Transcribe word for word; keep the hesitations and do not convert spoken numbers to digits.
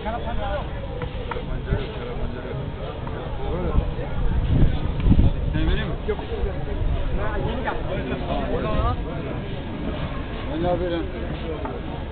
Sen vereyim mi? Yok. Yeni geldi. Ben ne yapayım?